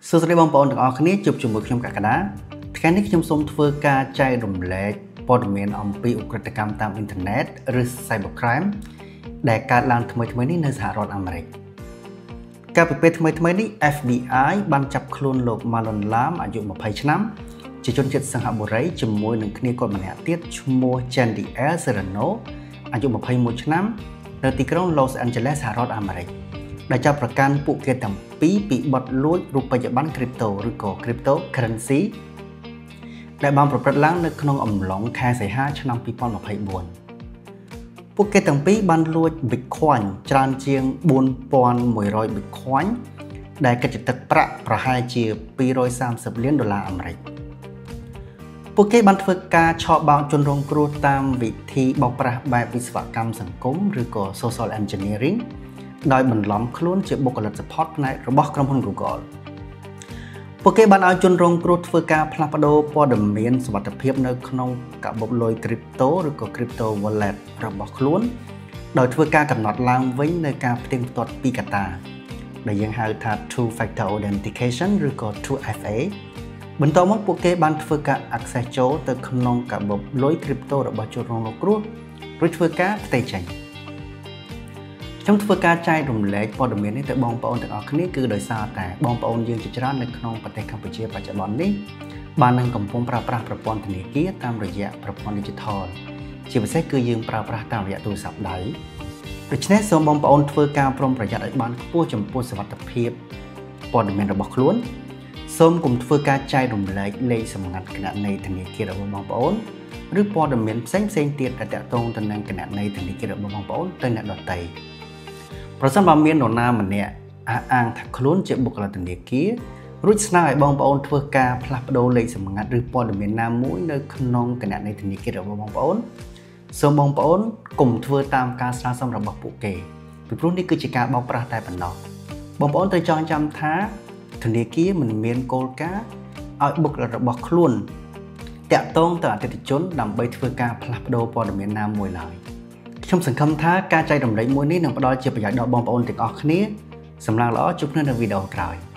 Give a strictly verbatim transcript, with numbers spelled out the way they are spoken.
សួស្តីបងប្អូនទាំងអស់គ្នាជួបជាមួយខ្ញុំកក្កដាថ្ងៃនេះខ្ញុំសូមធ្វើការចែករំលែកព័ត៌មានអំពីឧក្រិដ្ឋកម្មតាមអ៊ីនធឺណិតឬ Cybercrime ដែលកើតឡើងថ្មីៗនេះនៅសហរដ្ឋអាមេរិកកាលពីពេលថ្មីៗនេះ F B I បានចាប់ខ្លួនលោក Malone Lam អាយុยี่สิบឆ្នាំជាជនជាតិសិង្ហបុរីជាមួយនឹងគ្នាគាត់ម្នាក់ទៀតឈ្មោះ Jeandiel Serrano អាយុยี่สิบเอ็ดឆ្នាំនៅទីក្រុង Los Angeles សហរដ្ឋអាមេរិកដែលចាប់ប្រកាន់ពួកគេទាំងពីរពីបទលួចរូបិយប័ណ្ណ crypto ឬក៏ cryptocurrency ដែលបានប្រព្រឹត្តឡើងនៅក្នុងអំឡុងខែសីហាឆ្នាំยี่สิบยี่สิบสี่ពួកគេទាំងពីរបានលួច Bitcoin ច្រើនជាងfour thousand one hundred บิตคอยน์ ដែលគិតជាទឹកប្រាក់ប្រហែលជាtwo hundred thirtyលានដុល្លារអាមេរិកពួកគេបានធ្វើការឆបោកជនរងគ្រោះតាមវិធីបោកប្រាស់បែបវិស្វកម្មសង្គមឬក៏ social engineering ដោយបន្លំខ្លួនជាបុគ្គលិក support ផ្នែករបស់ក្រុមហ៊ុន Google ពួកគេបានឲ្យជនរងគ្រោះធ្វើការផ្លាស់ប្ដូរព័ត៌មានសុវត្ថិភាពនៅក្នុងកាបូបលុយ crypto ឬក៏ crypto wallet របស់ខ្លួនដោយធ្វើការកំណត់ឡើងវិញនៅការផ្ទៀងផ្ទាត់ពីកត្តាដែលយើងហៅថា two factor authentication ឬក៏ two F A បន្ទាប់មកពួកគេបានធ្វើការ access ចូលទៅក្នុងកាបូបលុយ crypto របស់ជនរងគ្រោះរួចធ្វើការផ្ទេរចេញខ្ញុំធ្វើការចែករំលែកព័ត៌មាននេះទៅបងប្អូនទាំងអស់គ្នាគឺដោយសារតែបងប្អូនយើងជាច្រើននៅក្នុងប្រទេសកម្ពុជាបច្ចុប្បន្ននេះបាននឹងកំពុងប្រើប្រាស់ប្រព័ន្ធធនាគារតាមរយៈប្រព័ន្ធ digital ជាពិសេសគឺយើងប្រើប្រាស់តាមរយៈទូរស័ព្ទដៃដូច្នេះសូមបងប្អូនធ្វើការប្រុងប្រយ័ត្នឲ្យបានខ្ពស់ចំពោះសុវត្ថិភាពព័ត៌មានរបស់ខ្លួនសូមកុំធ្វើការចែករំលែកលេខសម្ងាត់គណនីធនាគាររបស់បងប្អូនឬព័ត៌មានផ្សេងផ្សេងទៀតដែលទាក់ទងទៅនឹងគណនីធនាគាររបស់បងប្អូនទៅអ្នកដទៃប្រសិនបើមាននរណាម្នាក់អះអាងថាខ្លួនជាបុគ្គលិកធនាគាររួចស្នើឲ្យបងប្អូនធ្វើការផ្លាស់ប្ដូរលេខសម្ងាត់ឬព័ត៌មានណាមួយនៅក្នុងគណនីធនាគាររបស់បងប្អូនសូមបងប្អូនកុំធ្វើតាមការស្នើសុំរបស់ពួកគេពីព្រោះនេះគឺជាការបោកប្រាស់តែប៉ុណ្ណោះបងប្អូនត្រូវចងចាំថាធនាគារមិនមានគោលការណ៍ឲ្យបុគ្គលិករបស់ខ្លួនតាក់ទងទៅអតិថិជនដើម្បីធ្វើការផ្លាស់ប្ដូរព័ត៌មានណាមួយឡើយខ្ញុំសង្ឃឹមថាការចែករំលែកមួយនេះនឹងផ្ដល់ជាប្រយោជន៍ដល់បងប្អូនទាំងអស់គ្នាសម្រាប់ល្អជួបគ្នានៅវីដេអូក្រោយ